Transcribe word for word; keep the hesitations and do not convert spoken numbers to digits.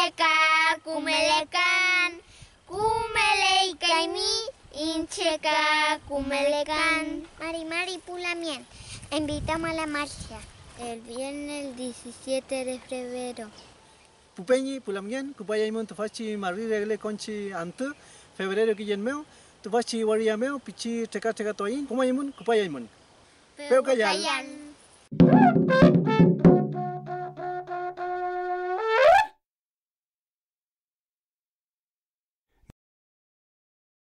Incheka kumelekan, kumelekaimi, incheka kumelekan. Mari Mari Pulamien, invitamos a la marcha el viernes diecisiete de febrero. Pupeñi Pulamien, Kupayaimun, Tufachi Mari Regle Conchi Ante, febrero Guillermeo, Tufachi Wariameo, Pichi Teca Teca Toin, Kumayamun, Kupayaimun. Pero Pero Cayal.